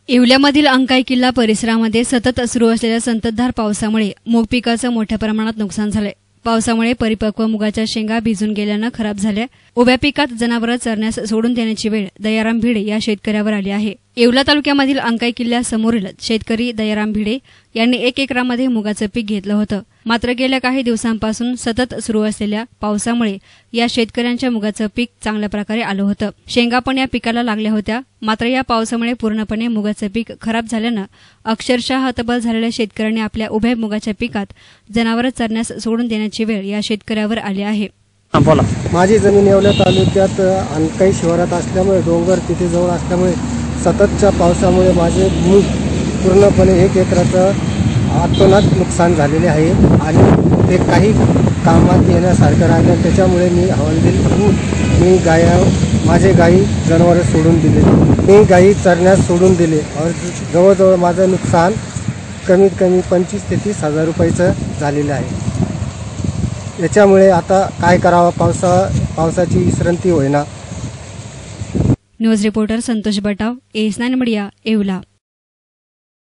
येवल्यामधील अंकाई किल्ला परिसरामध्ये सतत सुरू असलेल्या संततधार पावसामुळे मूग पिकाचं मोठ्या प्रमाणात नुकसान झालंय। पावसामुळे परिपक्व मुगाच्या शेंगा भिजून गेल्यानं खराब झाल्या। उभ्या पिकात जनावरं चरण्यास सोडून देण्याची वेळ दयाराम भिडे या शेतकऱ्यावर आली आहे। येवला तालुक्यामधील अंकाई किल्ल्यासमोरील शेतकरी दयाराम भिडे यांनी 1 एकरामध्ये मुगाचं पीक घेतलं होतं। मात्र गेल्या काही दिवसांपासून सतत सुरू असलेल्या पावसामुळे या शेतकऱ्यांच्या मुगाचं पीक चांगल्या प्रकारे आलं होतं। शेंगा पण या पिकाला लागल्या होत्या। मात्र या पावसामुळे पूर्णपणे मुगाचं पीक खराब झाल्यानं अक्षरशः हतबल झालेल्या शेतकऱ्यांनी आपल्या उभ्या मुगाच्या पिकात जनावरं चरण्यास सोडून देण्याची वेळ या शेतकऱ्यावर आली आहे। बोला। माझी जमीन येवला तालुक्यात अंकाई शिवारात असल्यामुळे डोंगर तिथे जवळ असल्यामुळे सततच्या पावसामुळे माझे मूग पूर्णपणे 1 एकराचं अतोनात नुकसान झालेले आहे आणि ते काही कामात येण्यासारखं राहिलं। त्याच्यामुळे मी हवालदिल होऊन मी माझे गाई जनावरं सोडून दिले। मी गाई चरण्यास सोडून दिले और जवळजवळ माझं नुकसान कमीत कमी 25 ते 30 हजार रुपयाचं झालेलं आहे। याच्यामुळे आता काय करावं, पावसाची विश्रांती होईना। न्यूज रिपोर्टर संतोष बटाव, एस9 मीडिया, येवला।